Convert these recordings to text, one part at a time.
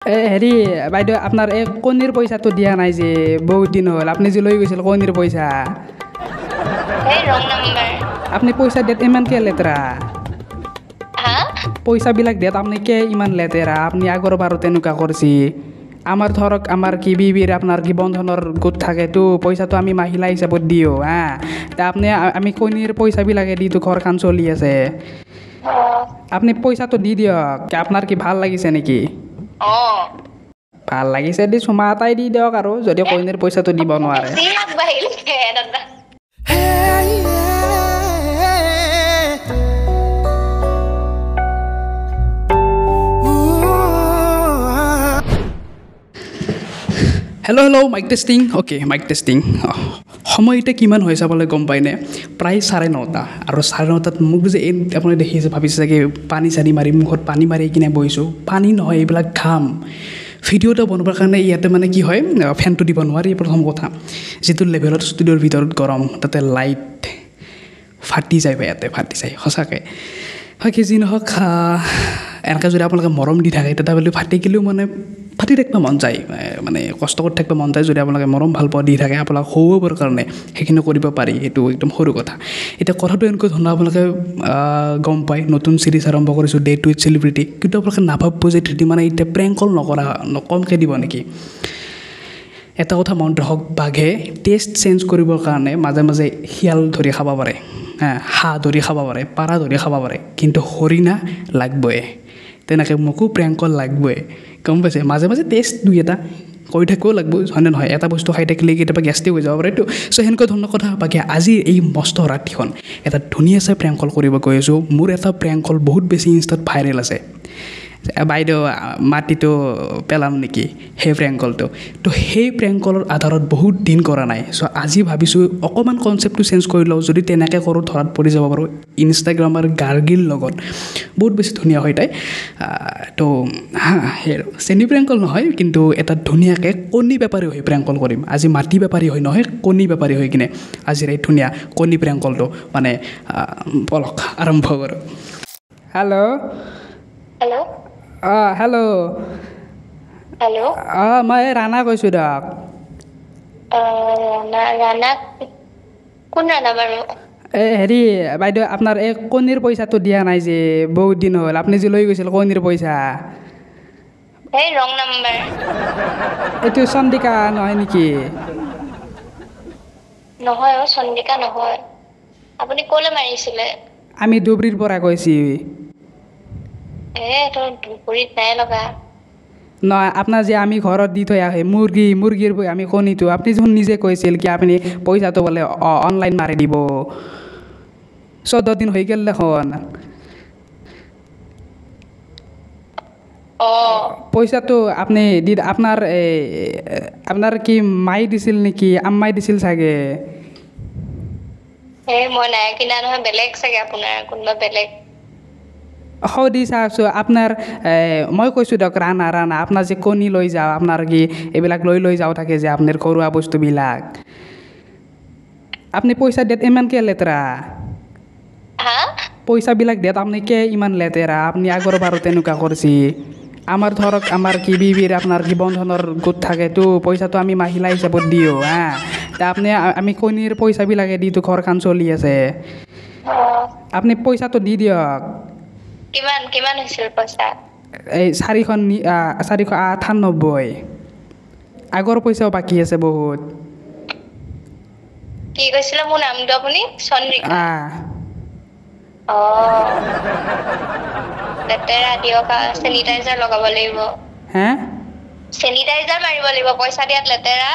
হেৰি বাইদেউ আপোনাৰ এই কণীৰ পইচাটো দিয়া নাই যে বহুত দিন হ'ল আপুনি যে লৈ গৈছিল কণীৰ পইচা Hey, wrong number. আপুনি পইচা দিয়াত ইমান কিয় লেতেৰা Huh? পইচাবিলাক দিয়াত আপুনি কিয় ইমান লেতেৰা আপুনি আগৰ বাৰো তেনেকুৱা কৰিছে আমাৰ ধৰক আমাৰ কি বিবিৰ আপোনাৰ কি বন্ধনৰ গোট থাকেতো পইচাটো আমি মাহিলা হিচাপত দিওঁ হা তা আপুনি আমি কণীৰ পইচাবিলাকে দিতো ঘৰখন চলি আছে আপুনি পইচাটো দি দিয়ক আপোনাৰ কি ভাল লাগিছে নেকি Oh. ভাল লাগিছে দি চুমা এটাই দি দিয়ক আৰু যদি কইনাৰ পইচাটো দিব নোৱাৰে See you bahil dada. Hello' mike testing okay mike testing সময় এতিয়া কিমান হৈ চাবলৈ গম পায়নে প্ৰায় 9:30 আৰু 9:30 মোক যে আপুনি দেখিছে ভাবিছে চাগে পানী চানি মাৰি মুখত পানী মাৰি কিনে বহিছোঁ পানী নহয় এইবিলাক ঘাম ভিডিঅ' এটা বনাবৰ কাৰণে ইয়াতে মানে কি হয় ফেনটো দিব নোৱাৰি প্ৰথম কথা যিটো লেভেলত ষ্টুডিঅ'ৰ ভিতৰত গৰম তাতে লাইট ফাটি যায় ইয়াতে ফাটি যায় সঁচাকৈ হয় কি যি নহওক এনেকৈ যদি আপোনালোকে মৰম দি থাকে তেতিয়াহ'লে ফাটি গ'লেও মানে ফাটি থাকিব মন যায় মানে কষ্ট কৰি থাকিব মন যায় যদি আপোনালোকে মৰম ভাল পোৱা দি থাকে আপোনাক সৰুবৰ কাৰণে সেইখিনি কৰিব পাৰি এইটো একদম সৰু কথা এতিয়া কথাটো এনেকৈ ধৰণৰ আপোনালোকে গম পায় নতুন চিৰিজ আৰম্ভ কৰিছোঁ ডে টু উইথ চেলিব্ৰিটি কিন্তু আপোনালোকে নাভাবিব যে ধৃতি মানে এতিয়া প্ৰেংক কল নকৰা কমকৈ দিব নেকি এটা কথা মনত ৰাখক বাঘে টেষ্ট চেঞ্জ কৰিবৰ কাৰণে মাজে মাজে শিয়াল ধৰি খাব পাৰে হাঁহ ধৰি খাব পাৰে পাৰা ধৰি খাব পাৰে কিন্তু হৰিণা লাগবই তেনেকৈ মোকো প্ৰেংক কল লাগবই গম পাইছে মাজে মাজে টেষ্ট দুই এটা কৰি থাকিবও লাগব হয়নে নহয় এটা বস্তু খাই থাকিলে কেতিয়াবা গেষ্টিক হৈ যাব পাৰেতো চ' সেনেকুৱা ধৰণৰ কথা বাকী আজি এই মস্ত ৰাতিখন এটা ধুনীয়া চাই প্ৰেংক কল কৰিব গৈ আছোঁ মোৰ এটা প্ৰেংক কল বহুত বেছি ইনষ্টাত ভাইৰেল আছে বাইদেউ মাটিটো পেলাম নেকি সেই প্ৰেংক কলটো তো সেই প্ৰেংক কলৰ আধাৰত বহুত দিন কৰা নাই চ' আজি ভাবিছোঁ অকণমান কনচেপ্টটো চেঞ্জ কৰি লওঁ যদি তেনেকৈ কৰোঁ ধৰাত পৰি যাব পাৰোঁ ইনষ্টাগ্ৰামৰ গাৰ্গিল লগত বহুত বেছি ধুনীয়া হয় তাই তো সেই চেনি প্ৰেংক কল নহয় কিন্তু এটা ধুনীয়াকৈ কণী বেপাৰী হৈ প্ৰেংক কল কৰিম আজি মাটি বেপাৰী হৈ নহয় কণী বেপাৰী হৈ কিনে আজিৰ এই ধুনীয়া কণী প্ৰেংক কলটো মানে পলক আৰম্ভ কৰোঁ হেল্ল' Hello. Hello' Hello. মই ৰাণা কৈছোঁ দিয়ক Rana. Kun Rana baru? এই হেৰি বাইদেউ আপোনাৰ এই কণীৰ পইচাটো দিয়া নাই যে বহুত দিন হ'ল আপুনি যে লৈ গৈছিল কণীৰ পইচা Hey, wrong number. এইটো চন্দিকা নহয় নেকি নহয় চন্দিকা নহয় আপুনি ক'লে মাৰিছিলে আমি ধুবুৰীৰ পৰা কৈছোঁ তো ধুবুৰীত নাই লগা নহয় আপোনাৰ যে আমি ঘৰত দি থৈ আহে মুৰ্গীৰ আমি কণীটো আপুনি যোন নিজে কৈছিল কি আপুনি পইচাটো বোলে অনলাইন মাৰি দিব 14 দিন হৈ গ'ল দেখোন পইচাটো আপুনি দি আপোনাৰ কি মাই দিছিল নেকি আম্মাই দিছিল চাগে মই নাই কিনা নহয় বেলেগ চাগে আপোনাৰ কোনোবা বেলেগ দি চাওকচোন আপোনাৰ মই কৈছোঁ দিয়ক ৰাণা আপোনাৰ যে কণী লৈ যাওঁ আপোনাৰ কি এইবিলাক লৈ যাওঁ থাকে যে আপোনাৰ ঘৰুৱা বস্তুবিলাক আপুনি পইচা দিয়াত ইমান কিয় লেতেৰা পইচাবিলাক দিয়াত আপুনি কিয় ইমান লেতেৰা আপুনি আগৰ বাৰো তেনেকুৱা কৰিছে আমাৰ ধৰক আমাৰ কি বিবিৰ আপোনাৰ কি বন্ধনৰ গোট থাকেতো পইচাটো আমি মাহিলা হিচাপত দিওঁ হা তা আমি কণীৰ পইচাবিলাকে দিতো ঘৰখন চলি আছে আপুনি পইচাটো দি দিয়ক কিমান হৈছিল পইচা এই 498 আগৰ পইচাও বাকী আছে বহুত কি কৈছিলে মোৰ নামটো আপুনি চন্দ্ৰিকা লেতেৰা দিয়ক চেনিটাইজাৰ লগাব লাগিব চেনিটাইজাৰ মাৰিব লাগিব পইচা দিয়াত লেতেৰা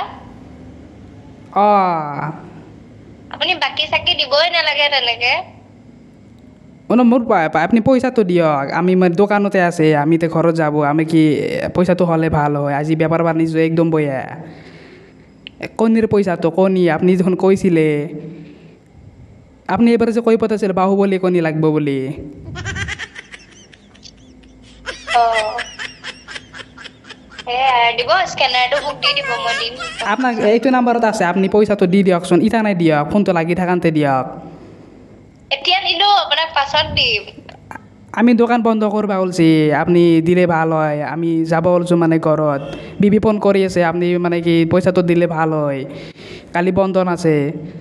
আপুনি বাকী চাকি দিবই নালাগে তেনেকে মোৰ আপুনি পইচাটো দিয়ক আমি দোকানতে আছে আমি ঘৰত যাব আমি কি পইচাটো হ'লে ভাল হয় আজি বেপাৰ বাণিজ্য একদম বয়া কণীৰ পইচাটো কণী আপুনি যখন কৈছিলে আপুনি এইবাৰ যে কৈ পঠাইছিল বাহুবলী কণী লাগব বুলি দিব স্কেনাৰটো মোক দি দিব মই দিম আপোনাক এইটো নাম্বাৰত আছে আপুনি পইচাটো দি দিয়কচোন ইটা নাই দিয়ক ফোনটো লাগি থাকান্তে দিয়ক এতিয়া নিদো আপোনাক পাছত দিম আমি দোকান বন্ধ কৰবা ওলছি আপুনি দিলে ভাল হয় আমি যাব ওলছোঁ মানে ঘৰত বিবি ফোন কৰি আছে আপুনি মানে কি পইচাটো দিলে ভাল হয় কালি বন্ধন আছে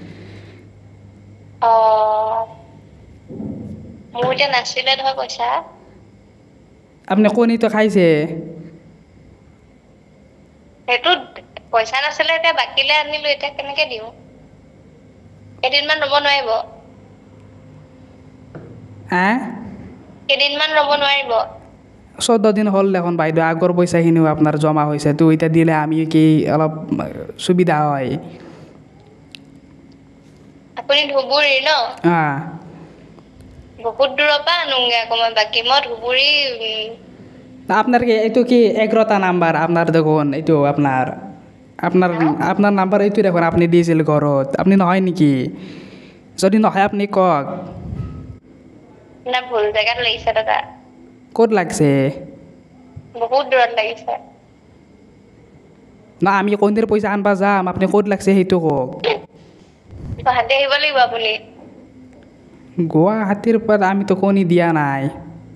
মোৰ এতিয়া নাছিলে নহয় পইচা আপুনি কণীটো খাইছে সেইটো পইচা নাছিলে এতিয়া বাকিলে আনিলো এতিয়া কেনেকে দিওঁ কেইদিনমান ৰ'ব নোৱাৰিব কেইদিনমান ৰ'ব নোৱাৰিব 14 দিন হ'ল দেখোন বাইদেউ আগৰ পইচাখিনিও আপোনাৰ জমা হৈছে তো এতিয়া দিলে আমি কি অলপ সুবিধা হয় আপুনি ধুবুৰী ন বহুত দূৰৰ পৰা আনোগে আকৌ মই বাকী মই ধুবুৰী আপনার কি এইটো কি 11টা নাম্বার আপনার দেখুন এইটো আপনার আপনার আপনার নাম্বার এইটো দেখুন আপনি দিয়েছিল ঘৰত আপনি নহয় নেকি যদি নহয় আপনি কক না ভুল জায়গাত লাগিছে দাদা ক'ত লাগছে বহুত দূৰত লাগিছে না আমি কোনদিন পইচা আনবা যাম আপনি ক'ত লাগছে সেইটো কক গুৱাহাটী আহিব লাগিব আপুনি গুৱাহাটীৰ পৰা আমিতো কণী দিয়া নাই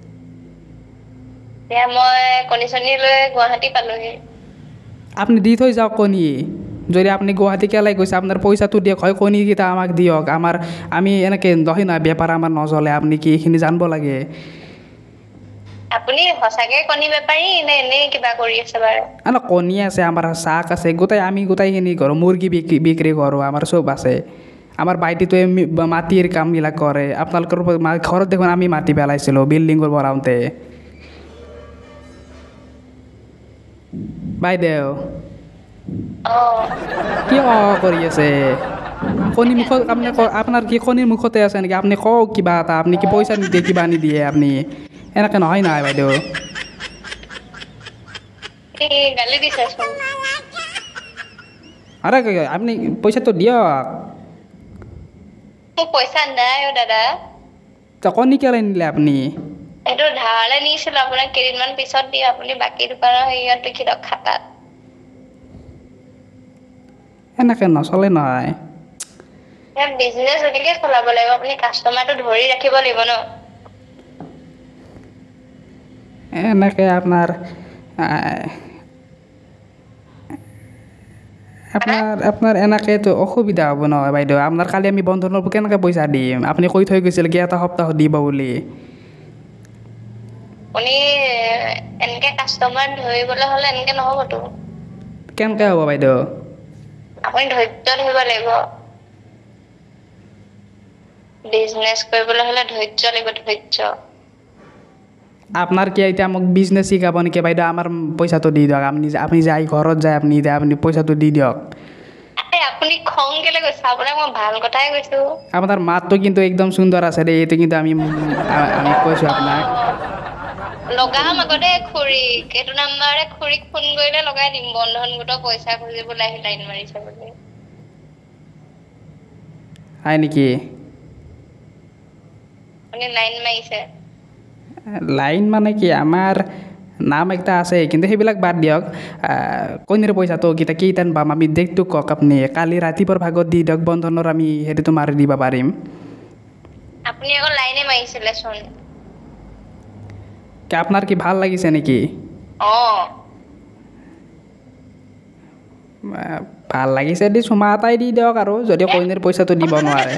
এতিয়া মই কণী চনী লৈ গুৱাহাটী পালোহি আপনি দি থৈ যাওক কণী যদি আপনি গুৱাহাটী কেলাই গৈছে আপোনাৰ পইচাটো দিয়ক হয় কণীকেইটা আমাক দিয়ক আমাৰ আমি এনেকৈ নহয় না বেপাৰ আমাৰ নচলে আপুনি কি এইখিনি জানিব লাগে আপুনি সঁচাকে কণী বেপাৰী নে এনেই কিবা কৰি আছে বাৰু কণী আছে আমাৰ শাক আছে আমি গোটেইখিনি কৰোঁ মুৰ্গী বিক্ৰী কৰোঁ আমাৰ চব আছে আমাৰ বাইদেউটোৱে মাটিৰ কামবিলাক কৰে আপোনালোকৰ ঘৰত দেখোন আমি মাটি পেলাইছিলোঁ বিল্ডিংবোৰ বনাওঁতে বাইদেউ কি কৰি আছে কণী মুখত আপুনি আপোনাৰ কি কণীৰ মুখতে আছে নেকি আপুনি কওক কিবা এটা আপুনি কি পইচা নিদিয়ে কিবা নিদিয়ে আপুনি এনেকৈ নহয় নাই বাইদেউ গালি দিছেচোন আৰে আপুনি পইচাটো দিয়ক মোক পইচা নাই দাদা কণী কেলৈ নিলে আপুনি এইটো ধাৰলৈ নিছিলোঁ আপোনাক কেইদিনমান পিছত দিম আপুনি বাকী দোকানৰ হেৰিয়াত লিখি দিয়ক খাতাত এনেকৈ নচলে নহয় বিজনেছ এনেকৈ চলাব লাগিব আপুনি কাষ্টমাৰটো ধৰি ৰাখিব লাগিব ন এনেকৈ আপোনাৰ আপোনাৰ এনেকৈতো অসুবিধা হ'ব নহয় বাইদেউ আপোনাৰ কালি আমি বন্ধনৰ কেনেকৈ পইচা দিম আপুনি কৈ থৈ গৈছিল কি এটা সপ্তাহত দিব বুলি আপুনি এনেকৈ কাষ্টমাৰ ধৰিবলৈ হ'লে এনেকৈ নহ'বতো কেনেকৈ হ'ব বাইদেউ আপুনি ধৈৰ্য ধৰিব লাগিব বিজনেছ কৰিবলৈ হ'লে ধৈৰ্য লাগিব ধৈৰ্য আপোনাৰ কি এতিয়া মোক বিজনেছ শিকাব নেকি বাইদেউ আমাৰ পইচাটো দি দিয়ক আপুনি যাই ঘৰত যায় আপুনি পইচাটো দি দিয়ক আপুনি খং কেলে কৈছে আপোনাক মই ভাল কথাই কৈছোঁ আপোনাৰ মাতটো কিন্তু একদম সুন্দৰ আছে দেই এইটো কিন্তু আমি কৈছোঁ আপোনাক লগাম আগতে খুৰীক এইটো নাম্বাৰে খুৰীক ফোন কৰিলে লগাই দিম বন্ধন গোটৰ পইচা খুজিবলৈ আহি লাইন মাৰিছে বুলি হয় নেকি আপুনি লাইন মাৰিছে লাইন মানে কি আমাৰ নাম একটা আছে কিন্তু সেইবিলাক বাদ দিয়ক কণীৰ পইচাটো কেইটান পাম আমি ডেটটো কওক আপুনি কালি ৰাতিপুৱাৰ ভাগত দি দিয়ক বন্ধনৰ আমি হেৰিটো মাৰি দিব পাৰিম আপুনি আকৌ লাইনে মাৰিছিলেচোন আপোনাৰ কি ভাল লাগিছে নেকি ভাল লাগিছে দি চুমা এটাই দি দিয়ক আৰু যদি কণীৰ পইচাটো দিব নোৱাৰে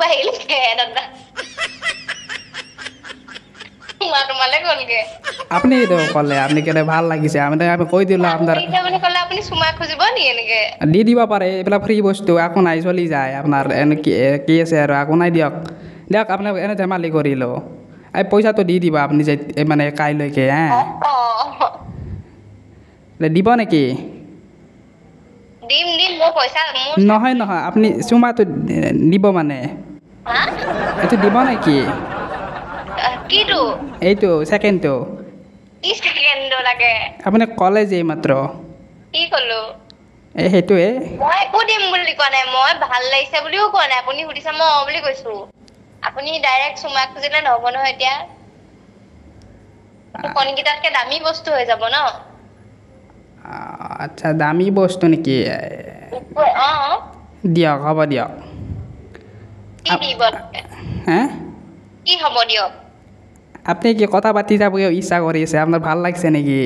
আপুনি ক'লে আপুনি কেনে ভাল লাগিছে আমি কৈ দিলোঁ আপোনাৰ দি দিব পাৰে এইবিলাক ফ্ৰী বস্তু একো নাই চলি যায় আপোনাৰ এনে কি আছে আৰু একো নাই দিয়ক আপোনাক এনে ধেমালি কৰিলোঁ এই পইচাটো দি দিব আপুনি যে মানে কাইলৈকে দিব নেকি নহয় আপুনি চুমাটো দিব মানে এইটো দিব নেকি এইটো ছেকেণ্ডটো আপুনি ক'লে যে মাত্ৰ সেইটোৱে মই একো দিম বুলি কোৱা নাই মই ভাল লাগিছে বুলিও কোৱা নাই আপুনি সুধিছে মই বুলি কৈছো আপুনি ডাইৰেক্ট চুমা খুজিলে নহ'ব নহয় এতিয়া কণীকেইটাতকৈ দামী বস্তু হৈ যাব ন আচ্ছা দামী বস্তু নেকি দিয়ক হ'ব দিয়ক কি হ'ব দিয়ক আপনি কি কথা পাতি যাব ইচ্ছা কৰি আছে আপোনাৰ ভাল লাগছে নেকি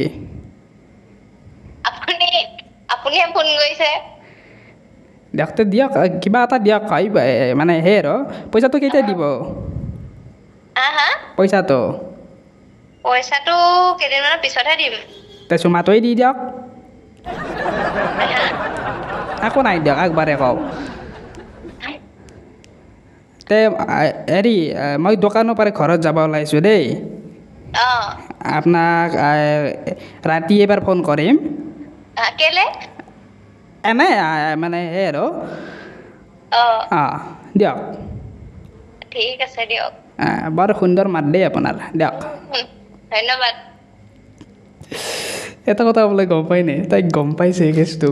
আপুনি আপুনিহে ফোন কৰিছে দিয়কতে দিয়ক কিবা এটা দিয়ক মানে হে আৰু পইচাটো কেতিয়া দিব হা পইচাটো কেইদিনমানৰ পিছতহে দিম তে চুমাটোৱে দি দিয়ক একো নাই দিয়ক একবাৰে কওঁ তে হেৰি মই দোকানৰ পৰা ঘৰত যাব ওলাইছোঁ দেই আপোনাক ৰাতি এবাৰ ফোন কৰিম কেলে এনে মানে সেই আৰু দিয়ক ঠিক আছে দিয়ক বৰ সুন্দৰ মাত দেই আপোনাৰ দিয়ক ধন্যবাদ এটা কথা বোলে গম পাই নে তাইক গম পাইছে এই কেছটো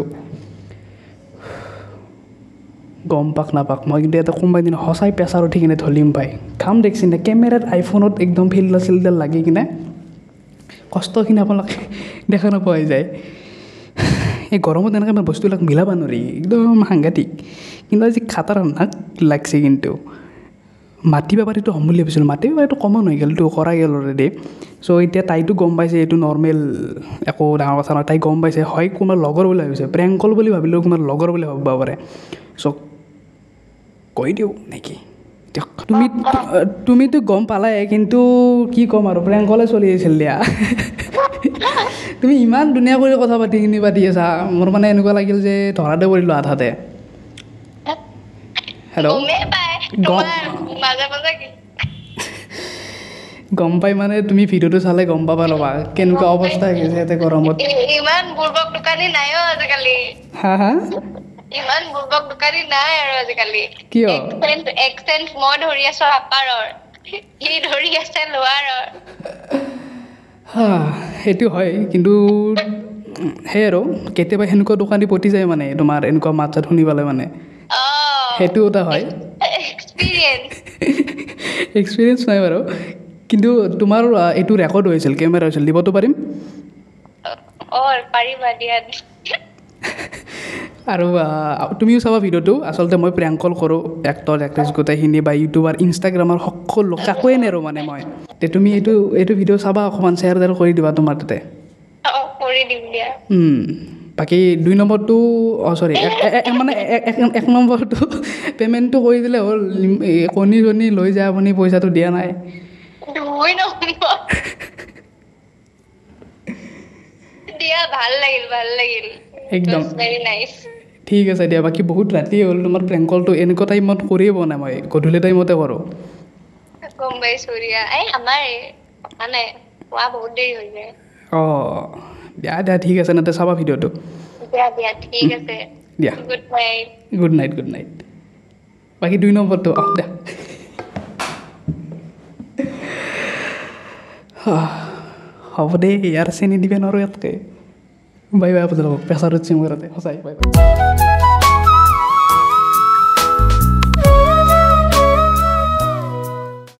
গম পাক নাপাক মই কিন্তু এটা কোনোবাই দিন সঁচাই প্ৰেছাৰ উঠি কিনে ধলিম পাই কাম দেখিছে নে কেমেৰাত আইফোনত একদম ফিল্টাৰ চিল্টাৰ লাগি কিনে কষ্টখিনি আপোনালোকে দেখা নোপোৱা হৈ যায় এই গৰমত এনেকৈ আমাৰ বস্তুবিলাক মিলাব নোৱাৰি একদম সাংঘাতিক কিন্তু আজি খাতাৰনাক লাগছে কিন্তু মাটি বেপাৰীটো হ'ম বুলি ভাবিছিলোঁ মাটি বেপাৰীটো কমন হৈ গ'লতো কৰা গ'ল অলৰেডি চ' এতিয়া তাইতো গম পাইছে এইটো নৰ্মেল একো ডাঙৰ কথা নহয় তাই গম পাইছে হয় কোনোবা লগৰ বুলি ভাবিছে প্ৰেংক কল বুলি ভাবিলেও কোনোবা লগৰ বুলি ভাবিব পাৰে চ' কৈ দিওঁ নেকি দিয়ক তুমিতো গম পালাই কিন্তু কি ক'ম আৰু প্ৰেংক কলে চলি আছিল দিয়া তুমি ইমান ধুনীয়া কৰি কথা পাতি আছা মোৰ মানে এনেকুৱা লাগিল যে ধৰাতে পৰিলোঁ আধাতে হেল্ল' গম পাই মানে তুমি ভিডিঅ'টো চালে গম পাবা ৰ'বা কেনেকুৱা অৱস্থা হৈ গৈছে ইয়াতে গৰমত ইমান বুৰ্বক দোকানী নাইও আজিকালি হা ইমান বুৰ্বক দোকানী নাই আৰু আজিকালি কিয় এক্সেঞ্জ মই ধৰি আছো আপাৰৰ সি ধৰি আছে লোৱাৰৰ সেইটো হয় কিন্তু সেই আৰু কেতিয়াবা সেনেকুৱা দোকানী পতি যায় মানে তোমাৰ এনেকুৱা মাত চাত শুনি পালে মানে সেইটো এটা হয় এক্সপিৰিয়েঞ্চ নাই বাৰু কিন্তু তোমাৰ এইটো ৰেকৰ্ড হৈছিল কেমেৰা হৈছিল দিবতো পাৰিম পাৰিবা দিয়া আৰু তুমিও চাবা ভিডিঅ'টো আচলতে মই প্ৰেংক কল কৰোঁ এক্টৰ এক্ট্ৰেছ গোটেইখিনি বা ইউটিউবাৰ ইনষ্টাগ্ৰামৰ সকলো কাকোৱে নেৰোঁ মানে মই তে তুমি এইটো ভিডিঅ' চাবা অকণমান শ্বেয়াৰ কৰি দিবা তোমাৰ তাতে কৰি দিম দিয়া বাকী 2 নম্বৰটো চৰি মানে 1 নম্বৰটো পে'মেণ্টটো কৰি দিলে হ'ল কণী চণী লৈ যায় আপুনি পইচাটো দিয়া নাই 2 নম্বৰ দিয়া ভাল লাগিল একদম ভেৰি নাইস ঠিক আছে দিয়া বাকী বহুত ৰাতি হ'ল তোমাৰ প্ৰেংক কলটো এনেকুৱা টাইমত কৰিয়ে পোৱা নাই মই গধূলি টাইমতে কৰোঁ গম পাইছোঁ দিয়া আমাৰ মানে পোৱা বহুত দেৰি হৈ যায় দিয়া ঠিক আছে নাতে চাবা ভিডিঅ'টো দিয়া ঠিক আছে দিয়া গুড নাইট বাকী 2 নম্বৰটো দিয়া হ'ব দেই ইয়াৰ চেনি দিবে নোৱাৰোঁ ইয়াতকৈ বাই আপোনালোকক প্ৰেছাৰত চিম কৰাতে সঁচাই বাই